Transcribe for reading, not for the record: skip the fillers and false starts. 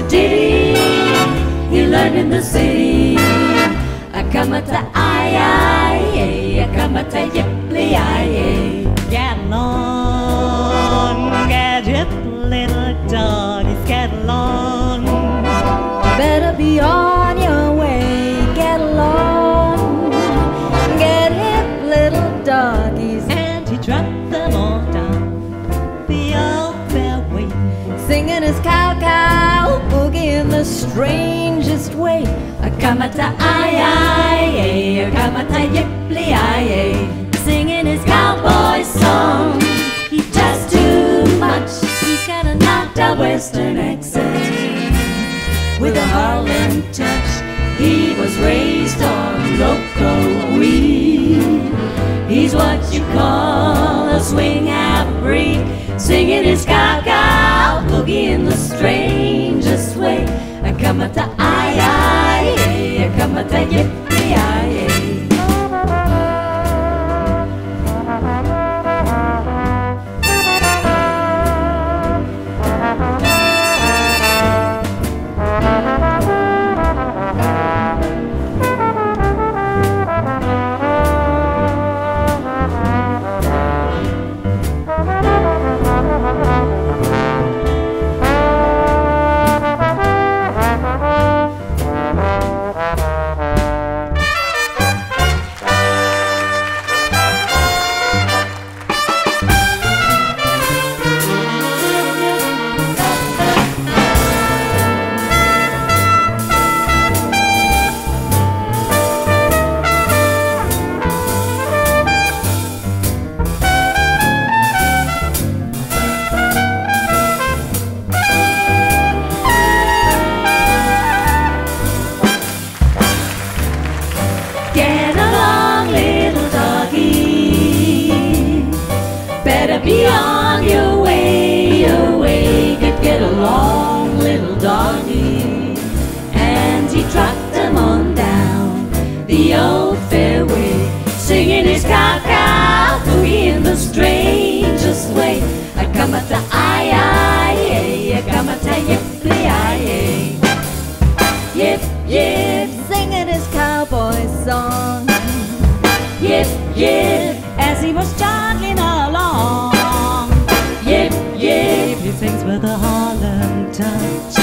ditty he learned in the city. A kamata ay, a kamata yipply ay. Get along, get yip, little doggies, get along. Better be on your way, get along, get hip, little doggies. And he dropped them all down the old fairway, Singing his cow-cow boogie in the strangest way. A kamata ay, a kamata yipply ay. Singing his cowboy song. He does too much. He's got a knocked out western accent with a Harlem touch. He was raised on local weed. He's what you call a swing half-breed, singing his cow-cow boogie in the strangest way. A kamata ay, a kamata yippee ay. Be on your way, get along, little doggy. And he trotted them on down the old fairway, singing his cow-cow boogie in the strangest way. A kamata ay, a kamata yipply ay. Yip, yip, singing his cowboy song. Yip, yip, as he was jogging along. Yip, yip, he sings with a Harlem touch.